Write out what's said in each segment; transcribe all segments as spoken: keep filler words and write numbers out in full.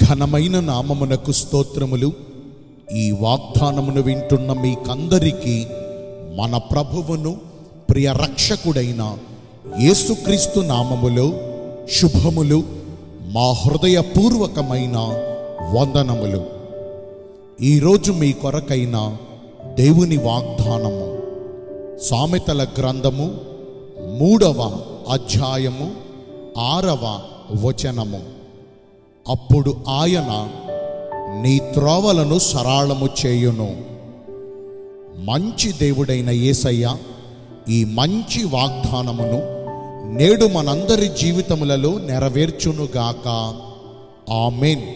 ఘనమైన నామమునకు స్తోత్రములు. ఈ వాగ్దానమును వింటున్న మీకందరికీ మన ప్రభువును ప్రియ రక్షకుడైన యేసుక్రీస్తు నామములో శుభములు, మా హృదయపూర్వకమైన వందనములు. ఈరోజు మీ కొరకైన దేవుని వాగ్దానము సామెతల గ్రంథము మూడవ అధ్యాయము ఆరవ వచనము. అప్పుడు ఆయన నీ త్రోవలను సరళము చేయును. మంచి దేవుడైన యేసయ్య ఈ మంచి వాగ్దానమును నేడు మనందరి జీవితములలో నెరవేర్చునుగాక. ఆమేన్.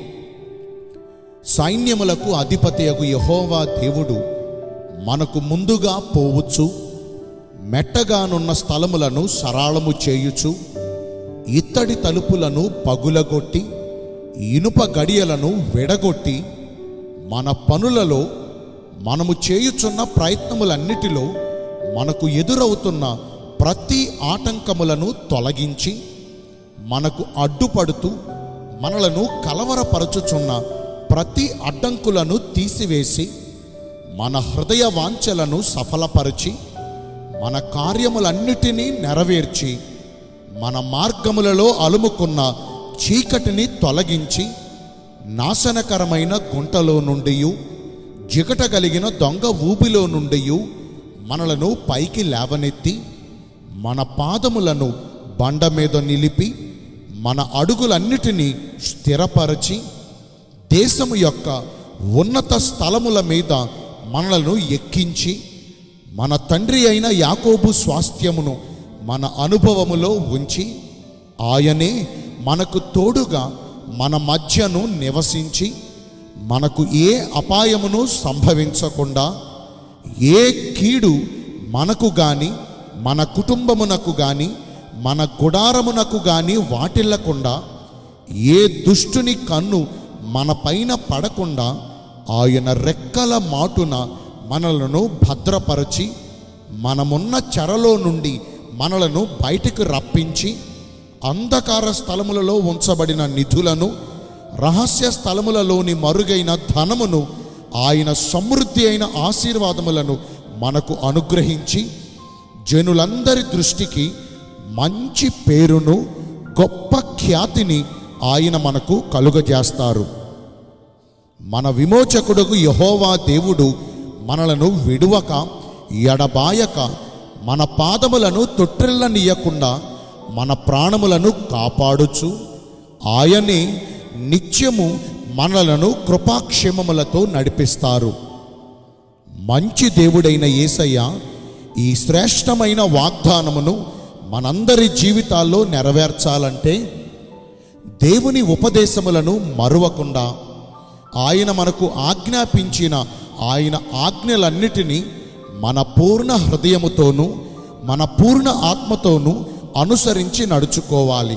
సైన్యములకు అధిపతియగు యెహోవా దేవుడు మనకు ముందుగా పోవచ్చు, మెట్టగానున్న స్థలములను సరళము చేయుచు, ఇత్తడి తలుపులను పగులగొట్టి, ఇనుప గడియలను విడగొట్టి, మన పనులలో మనము చేయుచున్న ప్రయత్నములన్నిటిలో మనకు ఎదురవుతున్న ప్రతి ఆటంకములను తొలగించి, మనకు అడ్డుపడుతూ మనలను కలవరపరచుచున్న ప్రతి అడ్డంకులను తీసివేసి, మన హృదయ వాంఛలను సఫలపరిచి, మన కార్యములన్నిటినీ నెరవేర్చి, మన మార్గములలో అలుముకున్న చీకటిని తొలగించి, నాశనకరమైన గుంటలో నుండి, జిగట కలిగిన దొంగ ఊబిలో నుండి మనలను పైకి లేవనెత్తి, మన పాదములను బండ మీద నిలిపి, మన అడుగులన్నిటినీ స్థిరపరచి, దేశము యొక్క ఉన్నత స్థలముల మీద మనలను ఎక్కించి, మన తండ్రి అయిన యాకోబు స్వాస్థ్యమును మన అనుభవములో ఉంచి, ఆయనే మనకు తోడుగా మన మధ్యను నివసించి, మనకు ఏ అపాయమును సంభవించకుండా, ఏ కీడు మనకు గాని మన కుటుంబమునకు గాని మన గుడారమునకు గాని వాటిల్లకుండా, ఏ దుష్టుని కన్ను మన పైన పడకుండా ఆయన రెక్కల మాటున మనలను భద్రపరచి, మనమున్న చెరలో నుండి మనలను బయటికి రప్పించి, అంధకార స్థలములలో ఉంచబడిన నిధులను, రహస్య స్థలములలోని మరుగైన ధనమును, ఆయన సమృద్ధి అయిన ఆశీర్వాదములను మనకు అనుగ్రహించి, జనులందరి దృష్టికి మంచి పేరును, గొప్ప ఖ్యాతిని ఆయన మనకు కలుగజేస్తారు. మన విమోచకుడుకు యెహోవా దేవుడు మనలను విడువక ఎడబాయక, మన పాదములను తొట్టిల్లనీయకుండా మన ప్రాణములను కాపాడుచు, ఆయనే నిత్యము మనలను కృపాక్షేమములతో నడిపిస్తారు. మంచి దేవుడైన యేసయ్య ఈ శ్రేష్టమైన వాగ్దానమును మనందరి జీవితాల్లో నెరవేర్చాలంటే, దేవుని ఉపదేశములను మరువకుండా, ఆయన మనకు ఆజ్ఞాపించిన ఆయన ఆజ్ఞలన్నిటినీ మన పూర్ణ హృదయముతోనూ మన పూర్ణ ఆత్మతోనూ అనుసరించి నడుచుకోవాలి.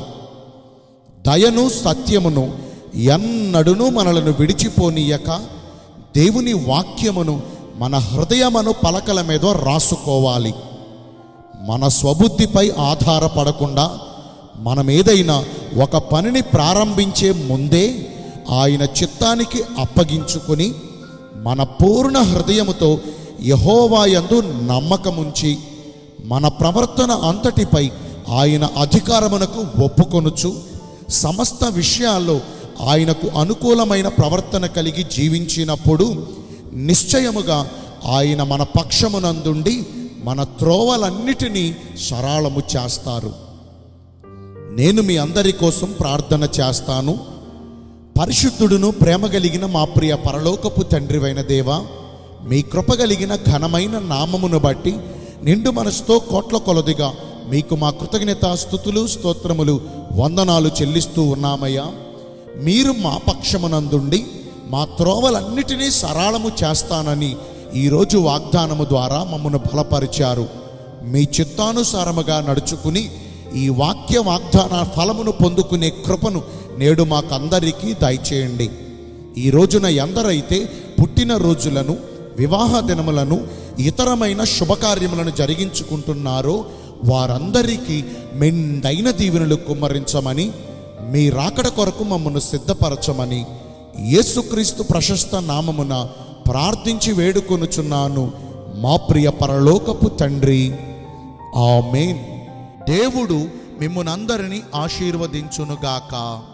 దయను సత్యమును ఎన్నడును మనలను విడిచిపోనీయక, దేవుని వాక్యమును మన హృదయమను పలకల మీద రాసుకోవాలి. మన స్వబుద్ధిపై ఆధారపడకుండా, మనం ఏదైనా ఒక పనిని ప్రారంభించే ముందే ఆయన చిత్తానికి అప్పగించుకొని, మన పూర్ణ హృదయముతో యెహోవా యందు నమ్మకముంచి, మన ప్రవర్తన అంతటిపై ఆయన అధికారమునకు ఒప్పుకొనుచు, సమస్త విషయాల్లో ఆయనకు అనుకూలమైన ప్రవర్తన కలిగి జీవించినప్పుడు, నిశ్చయముగా ఆయన మన పక్షమునందుండి మన త్రోవలన్నిటినీ సరళము చేస్తారు. నేను మీ అందరి కోసం ప్రార్థన చేస్తాను. పరిశుద్ధుడును ప్రేమ కలిగిన మా ప్రియ పరలోకపు తండ్రివైన దేవా, మీ కృప కలిగిన ఘనమైన నామమును బట్టి నిండు మనసుతో కోట్ల కొలదిగా మీకు మా కృతజ్ఞత స్తుతులు స్తోత్రములు వందనాలు చెల్లిస్తూ ఉన్నామయ్యా. మీరు మా పక్షమునందుండి మా త్రోవలన్నిటినీ సరళము చేస్తానని ఈరోజు వాగ్దానము ద్వారా మమ్మను బలపరిచారు. మీ చిత్తానుసారముగా నడుచుకుని ఈ వాక్య వాగ్దాన ఫలమును పొందుకునే కృపను నేడు మాకందరికీ దయచేయండి. ఈ రోజున ఎందరైతే పుట్టిన రోజులను, వివాహ దినములను, ఇతరమైన శుభకార్యములను జరిగించుకుంటున్నారో వారందరికీ మెండైన దీవెనలు కుమ్మరించమని, మీ రాకడ కొరకు మమ్మను సిద్ధపరచమని యేసుక్రీస్తు ప్రశస్త నామమున ప్రార్థించి వేడుకొనుచున్నాను మా ప్రియ పరలోకపు తండ్రి, ఆమేన్. దేవుడు మిమ్మునందరినీ ఆశీర్వదించునుగాక.